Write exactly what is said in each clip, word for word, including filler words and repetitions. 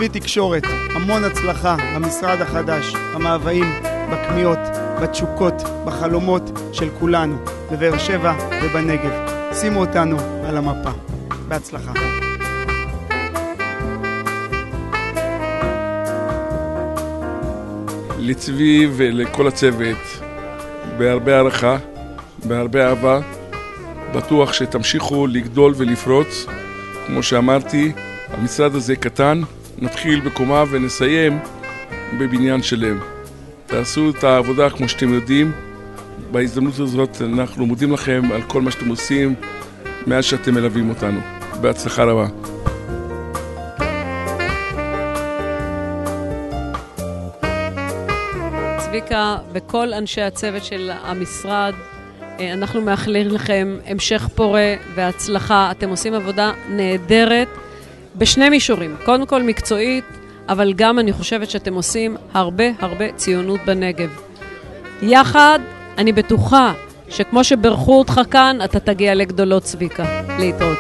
צבי תקשורת, המון הצלחה במשרד החדש, במאוויים, בקמיות, בתשוקות, בחלומות של כולנו, בבאר שבע ובנגב. שימו אותנו על המפה. בהצלחה. לצבי ולכל הצוות, בהרבה הערכה, בהרבה אהבה, בטוח שתמשיכו לגדול ולפרוץ. כמו שאמרתי, המשרד הזה קטן, נתחיל בקומה ונסיים בבניין שלם. תעשו את העבודה כמו שאתם יודעים. בהזדמנות הזאת אנחנו מודים לכם על כל מה שאתם עושים מאז שאתם מלווים אותנו. בהצלחה רבה. צביקה וכל אנשי הצוות של המשרד, אנחנו מאחלים לכם המשך פורה והצלחה. אתם עושים עבודה נהדרת בשני מישורים. קודם כל מקצועית, אבל גם אני חושבת שאתם עושים הרבה הרבה ציונות בנגב. יחד אני בטוחה שכמו שברכו אותך כאן, אתה תגיע לגדולות. צביקה, להתראות.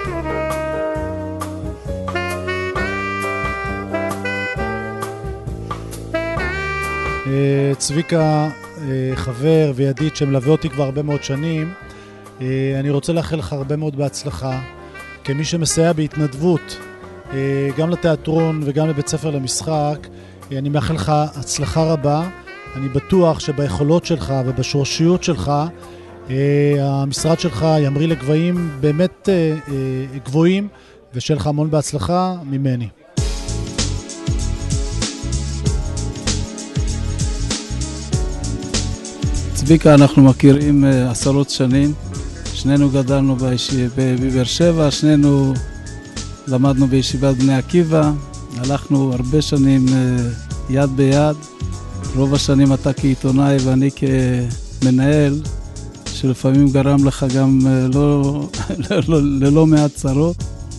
צביקה חבר וידיד שמלווה אותי כבר הרבה מאוד שנים. אני רוצה לאחל לך הרבה מאוד בהצלחה כמי שמסייע בהתנדבות גם לתיאטרון וגם לבית ספר למשחק. אני מאחל לך הצלחה רבה. אני בטוח שביכולות שלך ובשורשיות שלך המשרד שלך ימריא לגבהים באמת גבוהים, ושיהיה לך המון בהצלחה ממני. צביקה אנחנו מכירים עשרות שנים, שנינו גדלנו בבאר שבע, שנינו למדנו בישיבת בני עקיבא, הלכנו הרבה שנים יד ביד, רוב השנים אתה כעיתונאי ואני כמנהל, שלפעמים גרם לך גם לא, לא, ללא מעט צרות,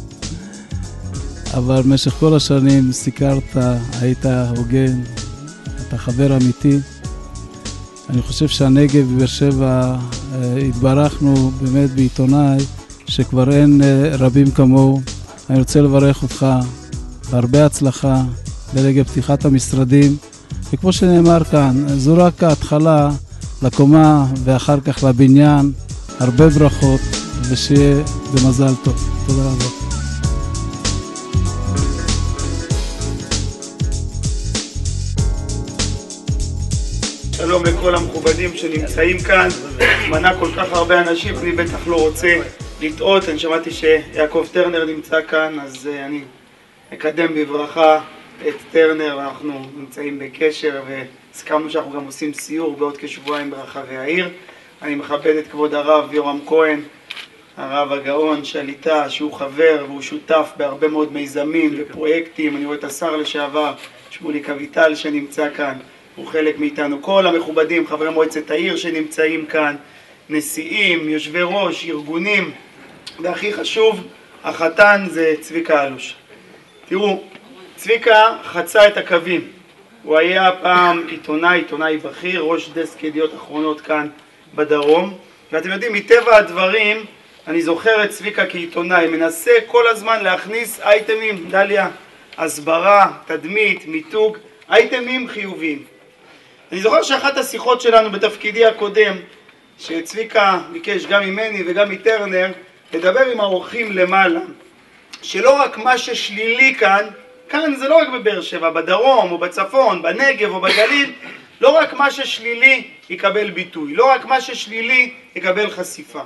אבל במשך כל השנים סיקרת, היית הוגן, אתה חבר אמיתי. אני חושב שהנגב בבאר שבע התברכנו באמת בעיתונאי שכבר אין רבים כמוהו. אני רוצה לברך אותך בהרבה הצלחה לרגע פתיחת המשרדים, וכמו שנאמר כאן, זו רק ההתחלה לקומה ואחר כך לבניין. הרבה ברכות ושיהיה במזל טוב. תודה רבה. שלום לכל המכובדים שנמצאים כאן, מנה כל כך הרבה אנשים, אני בטח לא רוצה לטעות. אני שמעתי שיעקב טרנר נמצא כאן, אז אני אקדם בברכה את טרנר. אנחנו נמצאים בקשר והסכמנו שאנחנו גם עושים סיור בעוד כשבועיים ברחבי העיר. אני מכבד את כבוד הרב יורם כהן, הרב הגאון שליטה, שהוא חבר והוא שותף בהרבה מאוד מיזמים ופרויקטים. אני רואה את השר לשעבר שמוליק אביטל שנמצא כאן, הוא חלק מאיתנו. כל המכובדים, חברי מועצת העיר שנמצאים כאן, נשיאים, יושבי ראש, ארגונים, והכי חשוב, החתן זה צביקה אלוש. תראו, צביקה חצה את הקווים. הוא היה פעם עיתונאי, עיתונאי בכיר, ראש דסק ידיעות אחרונות כאן בדרום. ואתם יודעים, מטבע הדברים, אני זוכר את צביקה כעיתונאי, מנסה כל הזמן להכניס אייטמים, דליה, הסברה, תדמית, מיתוג, אייטמים חיוביים. אני זוכר שאחת השיחות שלנו בתפקידי הקודם, שצביקה ביקש גם ממני וגם מטרנר, לדבר עם האורחים למעלה, שלא רק מה ששלילי כאן, כאן זה לא רק בבאר שבע, בדרום או בצפון, בנגב או בגליל, לא רק מה ששלילי יקבל ביטוי, לא רק מה ששלילי יקבל חשיפה.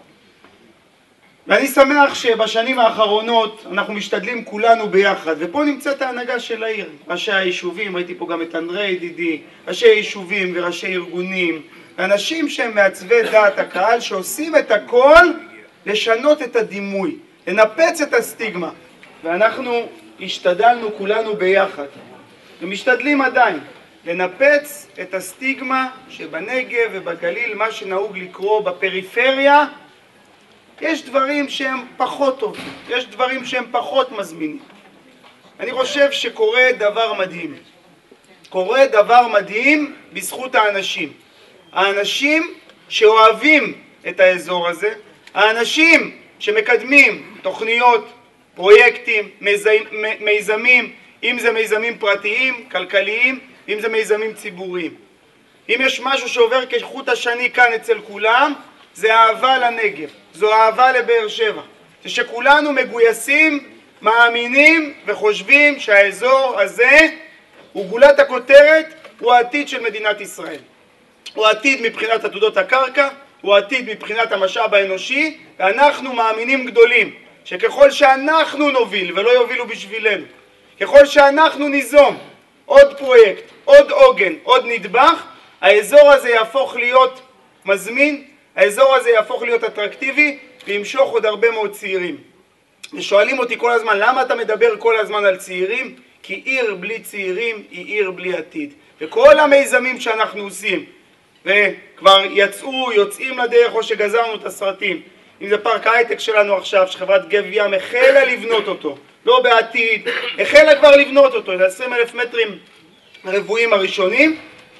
ואני שמח שבשנים האחרונות אנחנו משתדלים כולנו ביחד, ופה נמצאת ההנהגה של העיר, ראשי היישובים, ראיתי פה גם את אנדרי ידידי, ראשי יישובים וראשי ארגונים, אנשים שהם מעצבי דעת הקהל שעושים את הכל לשנות את הדימוי, לנפץ את הסטיגמה, ואנחנו השתדלנו כולנו ביחד, ומשתדלים עדיין לנפץ את הסטיגמה שבנגב ובגליל, מה שנהוג לקרוא בפריפריה, יש דברים שהם פחות טובים, יש דברים שהם פחות מזמינים. אני חושב שקורה דבר מדהים. קורה דבר מדהים בזכות האנשים. האנשים שאוהבים את האזור הזה, האנשים שמקדמים תוכניות, פרויקטים, מיזמים, אם זה מיזמים פרטיים, כלכליים, אם זה מיזמים ציבוריים. אם יש משהו שעובר כחוט השני כאן אצל כולם, זה אהבה לנגב, זו אהבה לבאר שבע. זה שכולנו מגויסים, מאמינים וחושבים שהאזור הזה הוא גולת הכותרת, הוא העתיד של מדינת ישראל. הוא העתיד מבחינת עתודות הקרקע, הוא העתיד מבחינת המשאב האנושי, ואנחנו מאמינים גדולים שככל שאנחנו נוביל ולא יובילו בשבילנו, ככל שאנחנו ניזום עוד פרויקט, עוד עוגן, עוד נדבך, האזור הזה יהפוך להיות מזמין, האזור הזה יהפוך להיות אטרקטיבי וימשוך עוד הרבה מאוד צעירים. ושואלים אותי כל הזמן, למה אתה מדבר כל הזמן על צעירים? כי עיר בלי צעירים היא עיר בלי עתיד. וכל המיזמים שאנחנו עושים, וכבר יצאו, יוצאים לדרך או שגזרנו את הסרטים, אם זה פארק ההייטק שלנו עכשיו, שחברת גב ים החלה לבנות אותו, לא בעתיד, החלה כבר לבנות אותו, זה עשרים אלף מטרים רבועים הראשונים,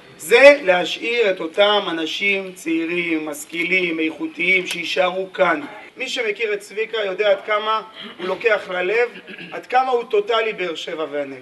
זה להשאיר את אותם אנשים צעירים, משכילים, איכותיים, שישארו כאן. מי שמכיר את צביקה יודע עד כמה הוא לוקח ללב, עד כמה הוא טוטלי באר שבע והנגב.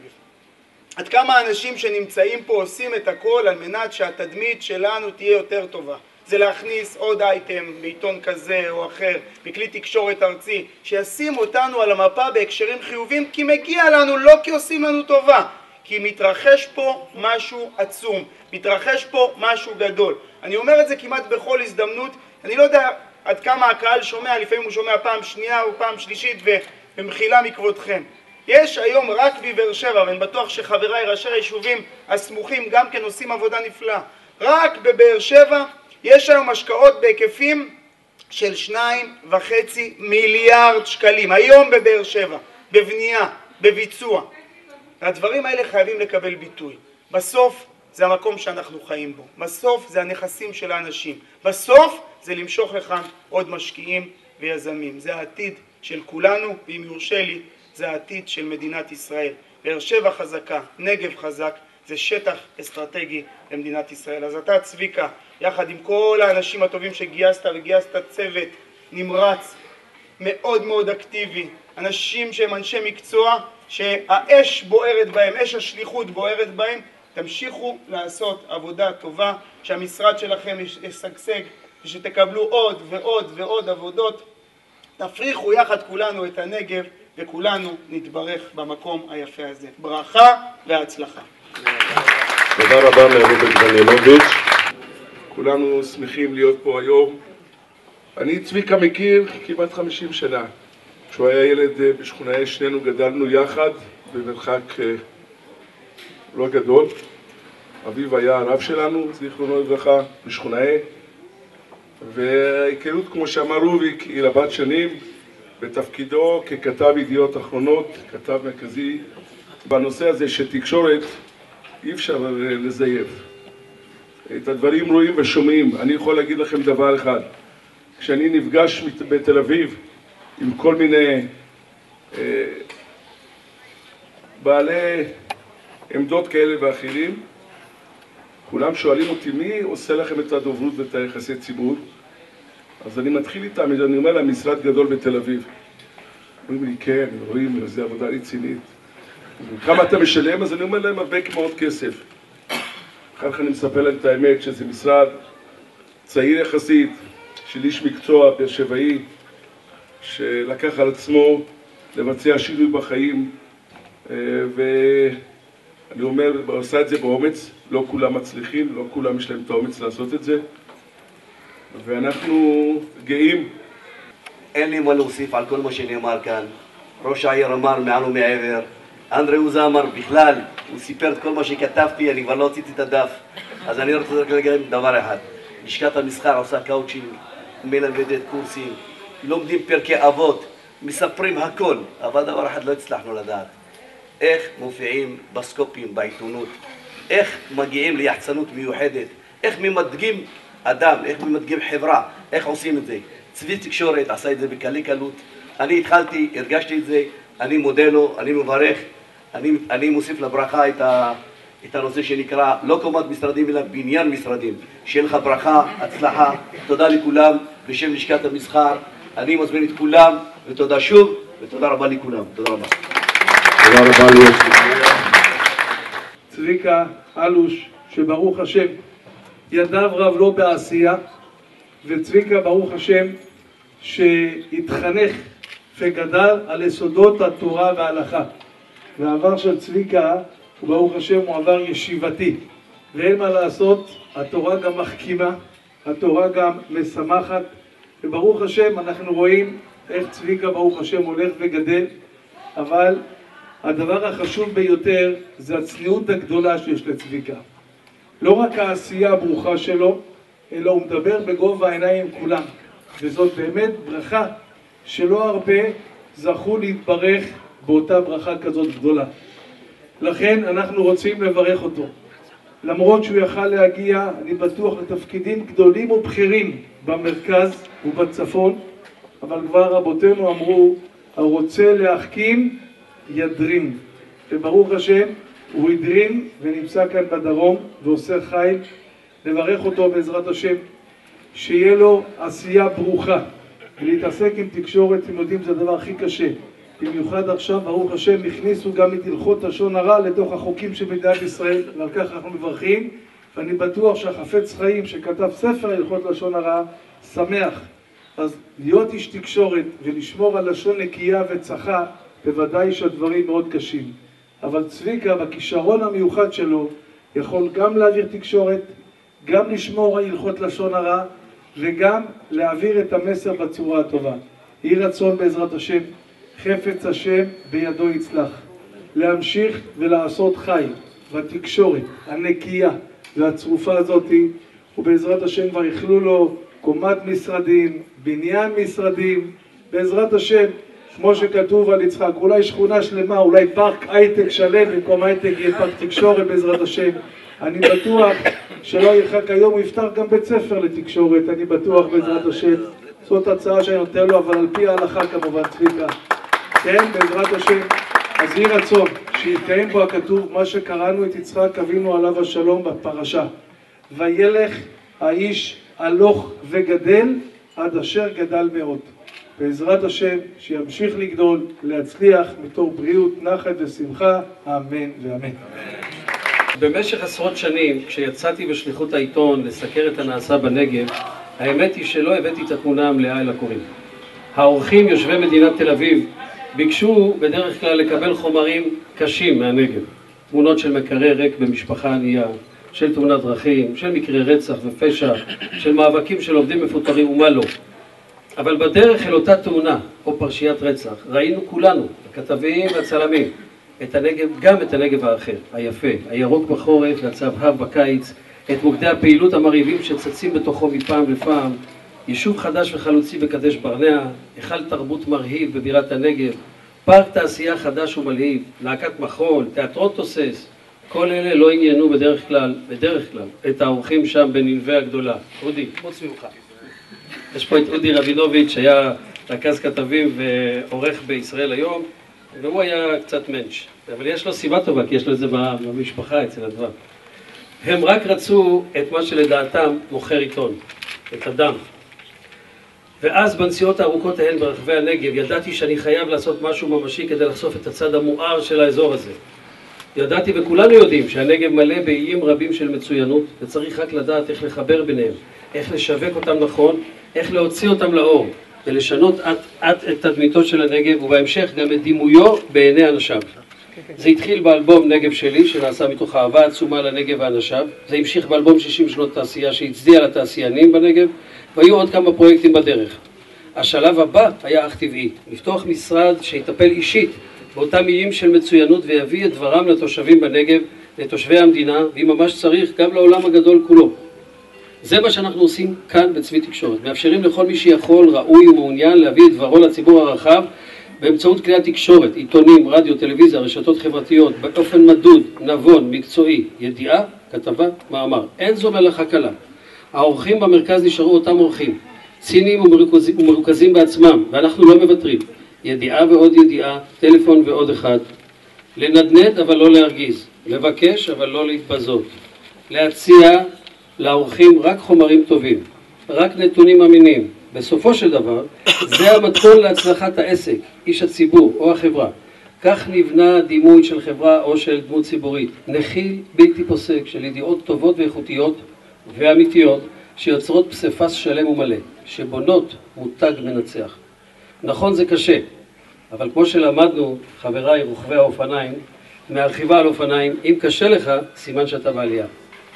עד כמה האנשים שנמצאים פה עושים את הכל על מנת שהתדמית שלנו תהיה יותר טובה. זה להכניס עוד אייטם בעיתון כזה או אחר, בכלי תקשורת ארצי, שישים אותנו על המפה בהקשרים חיובים, כי מגיע לנו, לא כי עושים לנו טובה, כי מתרחש פה משהו עצום, מתרחש פה משהו גדול. אני אומר את זה כמעט בכל הזדמנות, אני לא יודע עד כמה הקהל שומע, לפעמים הוא שומע פעם שנייה או פעם שלישית, ובמחילה מכבודכם. יש היום רק בבאר שבע, ואני בטוח שחבריי ראשי היישובים הסמוכים גם כן עושים עבודה נפלאה, רק בבאר שבע יש היום השקעות בהיקפים של שניים וחצי מיליארד שקלים, היום בבאר שבע, בבנייה, בביצוע. הדברים האלה חייבים לקבל ביטוי. בסוף זה המקום שאנחנו חיים בו, בסוף זה הנכסים של האנשים, בסוף זה למשוך לכאן עוד משקיעים ויזמים. זה העתיד של כולנו, ואם יורשה לי, זה העתיד של מדינת ישראל. באר שבע חזקה, נגב חזק, זה שטח אסטרטגי למדינת ישראל. אז אתה צביקה, יחד עם כל האנשים הטובים שגייסת, וגייסת צוות נמרץ, מאוד מאוד אקטיבי, אנשים שהם אנשי מקצוע, שהאש בוערת בהם, אש השליחות בוערת בהם, תמשיכו לעשות עבודה טובה, שהמשרד שלכם ישגשג, ושתקבלו עוד ועוד ועוד עבודות, תפריחו יחד כולנו את הנגב, וכולנו נתברך במקום היפה הזה. ברכה והצלחה. תודה רבה מרוביק דניאלוביץ'. כולנו שמחים להיות פה היום. אני צביקה מכיר כמעט חמישים שנה. כשהוא היה ילד בשכונה, שנינו גדלנו יחד במרחק לא גדול. אביו היה הרב שלנו, זיכרונו לברכה, בשכונה, וההיכרות, כמו שאמר רוביק, היא רבת שנים בתפקידו ככתב ידיעות אחרונות, כתב מרכזי בנושא הזה שתקשורת אי אפשר לזייף. את הדברים רואים ושומעים. אני יכול להגיד לכם דבר אחד, כשאני נפגש בתל אביב עם כל מיני אה, בעלי עמדות כאלה ואחרים, כולם שואלים אותי, מי עושה לכם את הדוברות ואת היחסי ציבור? אז אני מתחיל איתם, אני אומר להם, משרד גדול בתל אביב. אומרים לי, כן, רואים, זו עבודה רצינית. כמה אתה משלם? אז אני אומר להם, הרבה מאוד כסף. אחר כך אני מספר להם את האמת, שזה משרד צעיר יחסית, של איש מקצוע, באר שבעי, שלקח על עצמו לבצע שינוי בחיים, ואני אומר, עושה את זה באומץ, לא כולם מצליחים, לא כולם יש להם את האומץ לעשות את זה, ואנחנו גאים. אין לי מה להוסיף על כל מה שנאמר כאן. ראש העיר אמר מעל ומעבר, אנדרי עוזה אמר בכלל, הוא סיפר את כל מה שכתבתי, אני כבר לא הוצאתי את הדף. אז אני רוצה להגיד דבר אחד, לשכת המסחר עושה קאוצ'ינג, מלמדת קורסים, לומדים פרקי אבות, מספרים הכל, אבל דבר אחד לא הצלחנו לדעת, איך מופיעים בסקופים בעיתונות, איך מגיעים ליחצנות מיוחדת, איך ממדגים אדם, איך ממדגים חברה, איך עושים את זה. צבי תקשורת עשה את זה בקלי קלות, אני התחלתי, הרגשתי את זה, אני מודה לו, אני מברך, אני, אני מוסיף לברכה את, ה, את הנושא שנקרא לא קומת משרדים אלא בניין משרדים. שיהיה לך ברכה, הצלחה, תודה לכולם, בשם לשכת המסחר, אני מזמין את כולם, ותודה שוב, ותודה רבה לכולם, תודה רבה. תודה רבה ליוסי. צביקה אלוש, שברוך השם ידיו רב לו בעשייה, וצביקה ברוך השם שהתחנך וגדל על יסודות התורה וההלכה. והעבר של צביקה הוא ברוך השם הוא עבר ישיבתי, ואין מה לעשות, התורה גם מחכימה, התורה גם משמחת, וברוך השם אנחנו רואים איך צביקה ברוך השם הולך וגדל. אבל הדבר החשוב ביותר זה הצניעות הגדולה שיש לצביקה. לא רק העשייה הברוכה שלו, אלא הוא מדבר בגובה העיניים עם כולם, וזאת באמת ברכה שלא הרבה זכו להתברך באותה ברכה כזאת גדולה. לכן אנחנו רוצים לברך אותו. למרות שהוא יכל להגיע, אני בטוח, לתפקידים גדולים ובכירים במרכז ובצפון, אבל כבר רבותינו אמרו, הרוצה להחכים ידרים. וברוך השם, הוא ידרים ונמצא כאן בדרום ועושה חיל. לברך אותו בעזרת השם, שיהיה לו עשייה ברוכה. ולהתעסק עם תקשורת, אתם יודעים, זה הדבר הכי קשה. במיוחד עכשיו, ברוך השם, הכניסו גם את הלכות לשון הרע לתוך החוקים של מדינת ישראל, ועל כך אנחנו מברכים, ואני בטוח שהחפץ חיים שכתב ספר הלכות לשון הרע, שמח. אז להיות איש תקשורת ולשמור על לשון נקייה וצחה, בוודאי שהדברים מאוד קשים. אבל צביקה, בכישרון המיוחד שלו, יכול גם להעביר תקשורת, גם לשמור על הלכות לשון הרע, וגם להעביר את המסר בצורה הטובה. יהי רצון בעזרת השם, חפץ השם בידו יצלח, להמשיך ולעשות חי בתקשורת הנקייה והצרופה הזאת, ובעזרת השם כבר יכלו לו קומת משרדים, בניין משרדים, בעזרת השם, כמו שכתוב על יצחק, אולי שכונה שלמה, אולי פארק הייטק שלם, במקום הייטק יהיה פארק תקשורת בעזרת השם. אני בטוח שלא ירחק היום, הוא יפתח גם בית ספר לתקשורת, אני בטוח בעזרת השם. זאת הצעה שאני נותן לו, אבל על פי ההלכה כמובן, צביקה. כן, בעזרת השם. אז יהי רצון שיתקיים בו הכתוב, מה שקראנו את יצחק אבינו עליו השלום בפרשה. וילך האיש הלוך וגדל עד אשר גדל מאוד. בעזרת השם שימשיך לגדול, להצליח מתוך בריאות, נחת ושמחה, אמן ואמן. במשך עשרות שנים, כשיצאתי בשליחות העיתון לסקר את הנעשה בנגב, האמת היא שלא הבאתי את התמונה המלאה אל הקוראים. האורחים יושבי מדינת תל אביב ביקשו בדרך כלל לקבל חומרים קשים מהנגב. תמונות של מקרר ריק במשפחה ענייה, של תאונת דרכים, של מקרי רצח ופשע, של מאבקים של עובדים מפוטרים ומה לא. אבל בדרך אל אותה תאונה או פרשיית רצח ראינו כולנו, הכתבים והצלמים, את הנגב, גם את הנגב האחר, היפה, הירוק בחורף והצהבהב בקיץ, את מוקדי הפעילות המרהיבים שצצים בתוכו מפעם לפעם, יישוב חדש וחלוצי בקדש ברנע, היכל תרבות מרהיב בבירת הנגב, פארק תעשייה חדש ומלהיב, להקת מחול, תיאטרון תוסס. כל אלה לא עניינו בדרך כלל, בדרך כלל, את האורחים שם בנלווה הגדולה. אודי, חוץ ממך. יש פה את אודי רבינוביץ' שהיה רכז כתבים ועורך בישראל היום, והוא היה קצת מנץ', אבל יש לו סיבה טובה, כי יש לו את זה במשפחה אצל הדבר. הם רק רצו את מה שלדעתם מוכר עיתון, את הדם. ואז בנסיעות הארוכות ההן ברחבי הנגב ידעתי שאני חייב לעשות משהו ממשי כדי לחשוף את הצד המואר של האזור הזה. ידעתי וכולנו יודעים שהנגב מלא באיים רבים של מצוינות, וצריך רק לדעת איך לחבר ביניהם, איך לשווק אותם נכון, איך להוציא אותם לאור, ולשנות עט את תדמיתו של הנגב, ובהמשך גם את דימויו בעיני אנשיו. זה התחיל באלבום נגב שלי, שנעשה מתוך אהבה עצומה לנגב ואנשיו. זה המשיך באלבום שישים שנות תעשייה, שהצדיע לתעשיינים בנגב, והיו עוד כמה פרויקטים בדרך. השלב הבא היה אך טבעי, לפתוח משרד שיטפל אישית באותם איים של מצוינות, ויביא את דברם לתושבים בנגב, לתושבי המדינה, ואם ממש צריך, גם לעולם הגדול כולו. זה מה שאנחנו עושים כאן בצבי תקשורת. מאפשרים לכל מי שיכול, ראוי ומעוניין להביא את דברו לציבור הרחב, באמצעות כלי התקשורת, עיתונים, רדיו, טלוויזיה, רשתות חברתיות, באופן מדוד, נבון, מקצועי, ידיעה, כתבה, מאמר. אין זו מלאכה קלה. האורחים במרכז נשארו אותם אורחים, ציניים ומרוכזים, ומרוכזים בעצמם, ואנחנו לא מוותרים. ידיעה ועוד ידיעה, טלפון ועוד אחד. לנדנד אבל לא להרגיז, לבקש אבל לא להתבזות. להציע לאורחים רק חומרים טובים, רק נתונים אמינים. בסופו של דבר, זה המתכון להצלחת העסק, איש הציבור או החברה. כך נבנה דימוי של חברה או של דמות ציבורית. נחיל בלתי פוסק של ידיעות טובות ואיכותיות ואמיתיות שיוצרות פסיפס שלם ומלא, שבונות מותג מנצח. נכון, זה קשה, אבל כמו שלמדנו, חבריי רוכבי האופניים, מהרכיבה על אופניים, אם קשה לך, סימן שאתה בעלייה.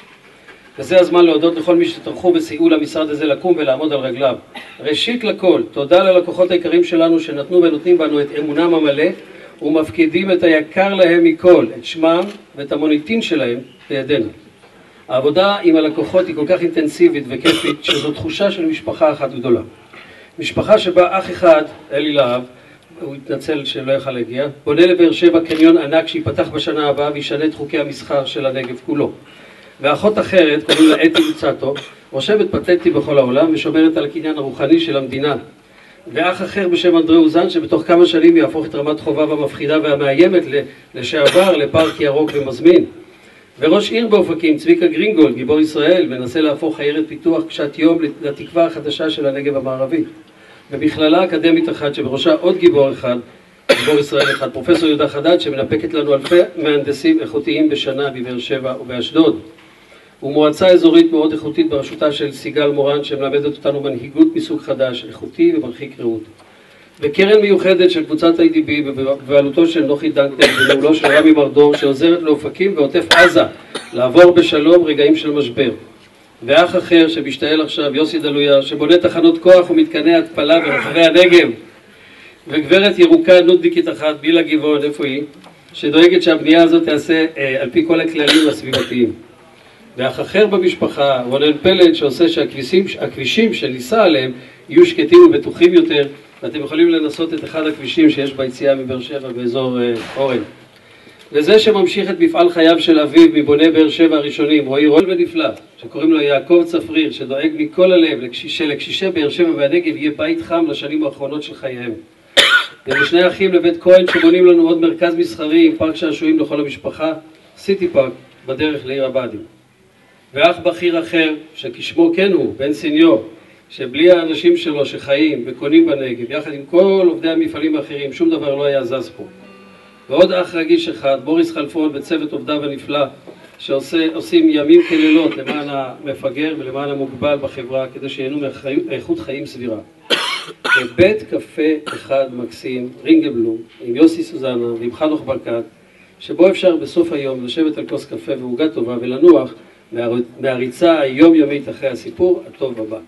וזה הזמן להודות לכל מי שטרחו וסייעו למשרד הזה לקום ולעמוד על רגליו. ראשית לכל, תודה ללקוחות היקרים שלנו שנתנו ונותנים בנו את אמונם המלא, ומפקידים את היקר להם מכל, את שמם ואת המוניטין שלהם לידינו. העבודה עם הלקוחות היא כל כך אינטנסיבית וכיפית, שזו תחושה של משפחה אחת גדולה. משפחה שבה אח אחד, אלי להב, הוא התנצל שלא יכל להגיע, בונה לבאר שבע קניון ענק שיפתח בשנה הבאה וישנה את חוקי המסחר של הנגב כולו. ואחות אחרת, קוראים לה אתי לוצטו, רושמת פטנטים בכל העולם ושומרת על הקניין הרוחני של המדינה. ואח אחר בשם אנדרי אוזן, שבתוך כמה שנים יהפוך את רמת חובב המפחידה והמאיימת לשעבר לפארק ירוק ומזמין. וראש עיר באופקים, צביקה גרינגולד, גיבור ישראל, מנסה להפוך עיירת פיתוח קשת יום לתקווה החדשה של הנגב המערבי. ובכללה אקדמית אחת שבראשה עוד גיבור אחד, גיבור ישראל אחד, פרופסור יהודה חדד, שמנפקת לנו אלפי מהנדסים איכותיים בשנה בבאר שבע ובאשדוד. ומועצה אזורית מאוד איכותית בראשותה של סיגל מורן, שמלמדת אותנו מנהיגות מסוג חדש, איכותי ומרחיק ראות. וקרן מיוחדת של קבוצת איי די בי בבעלותו של נוחי דנקנר ובניהולו של רמי מרדור, שעוזרת לאופקים ועוטף עזה לעבור בשלום רגעים של משבר. ואח אחר שמשתעל עכשיו, יוסי דלויה, שבונה תחנות כוח ומתקני התפלה ברחבי הנגב. וגברת ירוקה נודניקית אחת, בילה גבעון, איפה היא? שדואגת שהבנייה הזאת תעשה אה, על פי כל הכללים הסביבתיים. ואח אחר במשפחה, רונן פלד, שעושה שהכבישים שניסה עליהם יהיו שקטים ובטוחים יותר, ואתם יכולים לנסות את אחד הכבישים שיש ביציאה מבאר שבע באזור אה, אורן. וזה שממשיך את מפעל חייו של אביו מבוני באר שבע הראשונים, רועי רול ונפלא, שקוראים לו יעקב צפריר, שדואג מכל הלב שלקשישי באר שבע והנגב יהיה בית חם לשנים האחרונות של חייהם. ולשני אחים לבית כהן שבונים לנו עוד מרכז מסחרי עם פארק שעשועים לכל המשפחה, סיטי פארק, בדרך לעיר הבה"דים. ואח בכיר אחר, שכשמו כן הוא, בן סניור, שבלי האנשים שלו שחיים וקונים בנגב, יחד עם כל עובדי המפעלים האחרים, שום דבר לא היה זז פה. ועוד אח רגיש אחד, בוריס חלפון וצוות עובדיו הנפלא, שעושים ימים כלילות למען המפגר ולמען המוגבל בחברה, כדי שיהנו מאיכות חיים סבירה. בבית קפה אחד מקסים, רינגבלום, עם יוסי סוזנה ועם חנוך ברקת, שבו אפשר בסוף היום לשבת על כוס קפה ועוגה טובה ולנוח מהריצה היומיומית אחרי הסיפור הטוב הבא.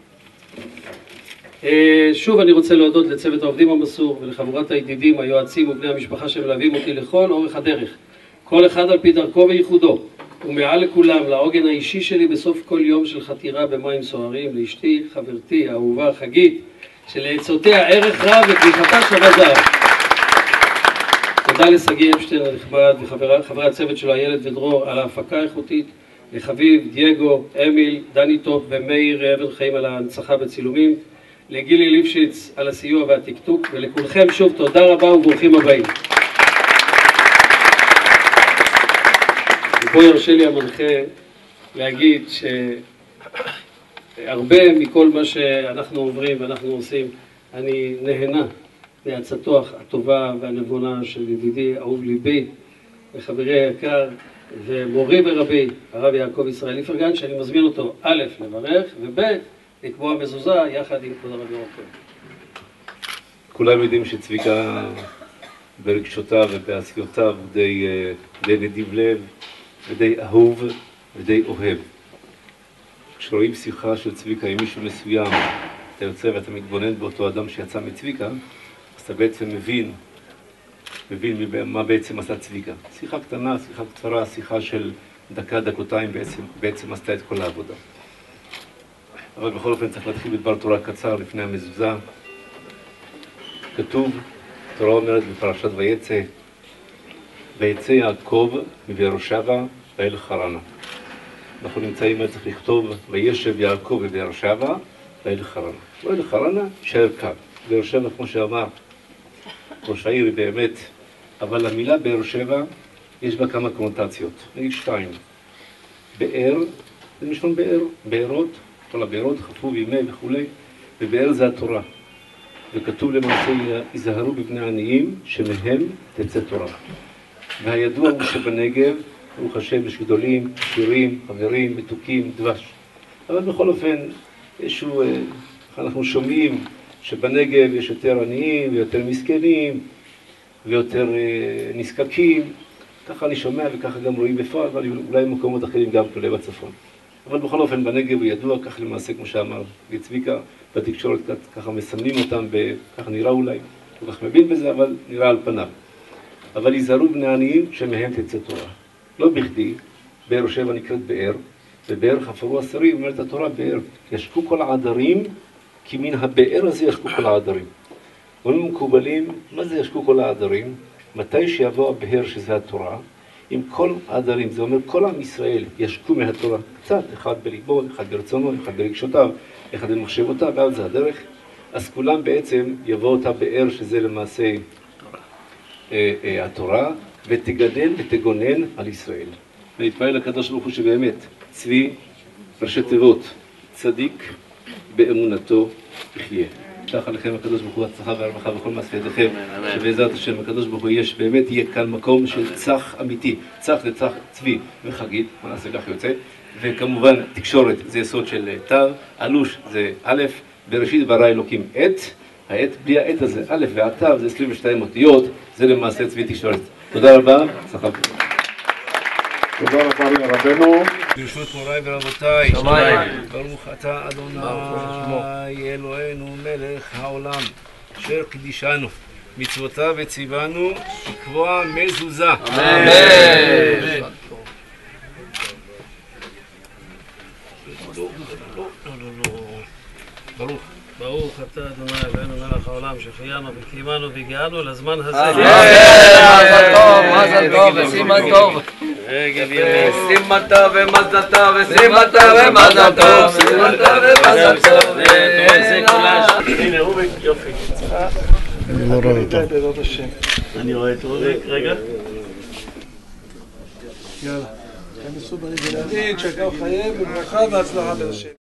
שוב אני רוצה להודות לצוות העובדים המסור ולחבורת הידידים, היועצים ובני המשפחה שמלווים אותי לכל אורך הדרך. כל אחד על פי דרכו וייחודו, ומעל לכולם לעוגן האישי שלי בסוף כל יום של חתירה במים סוערים, לאשתי, חברתי, האהובה, חגית, שלעצותיה ערך רב ותמיכתה שווה זהב. תודה לשגיא אפשטיין הנכבד וחברי הצוות שלו, איילת ודרור, על ההפקה האיכותית, לחביב, דייגו, אמיל, דני טופ ומאיר אבן חיים על ההנצחה בצילומים, לגילי ליפשיץ על הסיוע והטקטוק, ולכולכם שוב תודה רבה וברוכים הבאים. ופה ירשה לי המנחה להגיד שהרבה מכל מה שאנחנו עוברים ואנחנו עושים, אני נהנה מהעצתו הטובה והנבונה של ידידי אהוב ליבי וחברי היקר ומורי ורבי הרב יעקב ישראל איפרגן, שאני מזמין אותו א' לברך וב' לקבוע מזוזה יחד עם כבוד הרב יעקב. כולם יודעים שצביקה ברגשותיו ובעשיותיו די, די נדיב לב ודי אהוב ודי אוהב. כשרואים שיחה של צביקה עם מישהו מסוים, אתה יוצא ואתה מתבונן באותו אדם שיצא מצביקה, אז אתה בעצם מבין, מבין מה בעצם עשה צביקה. שיחה קטנה, שיחה קצרה, שיחה של דקה, דקותיים בעצם, בעצם עשתה את כל העבודה. אבל בכל אופן צריך להתחיל בדבר תורה קצר לפני המזוזה. כתוב, תורה אומרת בפרשת ויצא, ויצא יעקב מבאר שבע ואל חרנה. אנחנו נמצאים, צריך לכתוב, וישב יעקב בבאר שבע ואל חרנה. ואל חרנה, שער קו. באר שבע, כמו שאמר ראש העיר, היא באמת, אבל המילה באר שבע, יש בה כמה קונוטציות. נגיד שתיים. באר, זה משלון באר, בארות, כל הבארות, חפו וימי וכו', ובאר זה התורה. וכתוב למעשה, היזהרו בבני עניים, שמהם תצא תורה. והידוע הוא שבנגב, ברוך השם, יש גדולים, עשירים, חברים, מתוקים, דבש. אבל בכל אופן, איזשהו, אנחנו שומעים שבנגב יש יותר עניים ויותר מסכנים ויותר נזקקים. ככה אני שומע וככה גם רואים בפועל, אבל אולי במקומות אחרים גם כולל בצפון. אבל בכל אופן, בנגב הוא ידוע, כך למעשה, כמו שאמר צביקה, בתקשורת ככה מסמנים אותם, ככה נראה אולי, לא כך מבין בזה, אבל נראה על פניו. אבל היזהרו בני עניים שמהם תצא תורה. לא בכדי, באר שבע נקראת באר, ובאר חפרו עשרים, אומרת התורה באר. ישקו כל העדרים, כי מן הבאר הזה ישקו כל העדרים. אומרים מקובלים, מה זה ישקו כל העדרים? מתי שיבוא הבאר שזה התורה, עם כל העדרים, זה אומר כל עם ישראל ישקו מהתורה קצת, אחד בליבו, אחד ברצונו, אחד ברגשותיו, אחד במחשבותיו, ועל זה הדרך. אז כולם בעצם יבוא אותה באר שזה למעשה אה, אה, התורה, ותגדל ותגונן על ישראל. ונתפלל לקדוש ברוך הוא שבאמת צבי ראשי תיבות, צדיק באמונתו יחיה. שלח עליכם הקדוש ברוך הוא הצלחה והרווחה בכל מעשה ידיכם, שבעזרת השם הקדוש ברוך הוא יש, באמת יהיה כאן מקום של צח אמיתי. צח זה צח צבי וחגית, מה נעשה כך יוצא, וכמובן תקשורת זה יסוד של תו, אלוש זה א', בראשית ברא אלוקים עת, העת בלי העת הזה, א' והתו זה עשרים ושתיים אותיות, זה למעשה צבי תקשורת. תודה רבה, הצלחה. תודה רבה לרבנו. ברשות מוריי ורבותיי, ברוך אתה אדוני אלוהינו מלך העולם, אשר קידשנו, מצוותיו וציוונו לקבוע מזוזה. אמן. ברוך. ברוך אתה אדוני אלוהינו מלך העולם, שהחיינו וקיימנו והגיענו לזמן הזה. מזל טוב, מזל טוב וסימן טוב. רגב ימין. סימתה ומזלתה וסימתה ומזל טוב. סימתה ומזל טוב. זה כולה. הנה רוביק, יופי. אני לא רואה אותו. בעזרת השם. אני רואה את רוביק. רגע. יאללה. כנסו ברגל ימין, שקר חייהם בברכה והצלחה בהשם.